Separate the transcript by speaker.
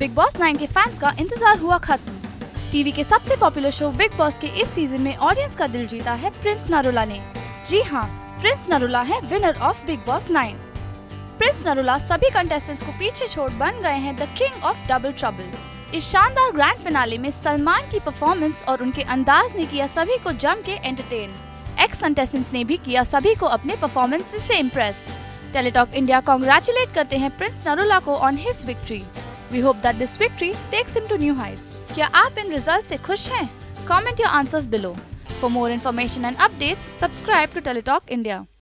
Speaker 1: Big Boss 9 के fans का इंतजार हुआ खत्म। टीवी के सबसे पॉपुलर शो बिग बॉस के इस सीजन में ऑडियंस का दिल जीता है प्रिंस नरूला ने। जी हाँ, प्रिंस नरूला है winner of Bigg Boss 9। Prince Narula सभी कंटेस्टेंट्स को पीछे छोड़ बन गए हैं the king of double trouble. इस शानदार ग्रैंड फिनाले में सलमान की परफॉर्मेंस और उनके अंदाज ने किया सभी को जम के एंटरटेन। एक्स कंटेस्टेंट्स ने भी किया सभी को अपने परफॉर्मेंस से इम्प्रेस। टेलीटॉक इंडिया कांग्रेचुलेट करते हैं प्रिंस नरूला को on his victory. We hope that this victory takes him to new heights. क्या आप इन रिजल्ट से खुश हैं? Comment your answers below. For more information and updates, subscribe to Teletalk India.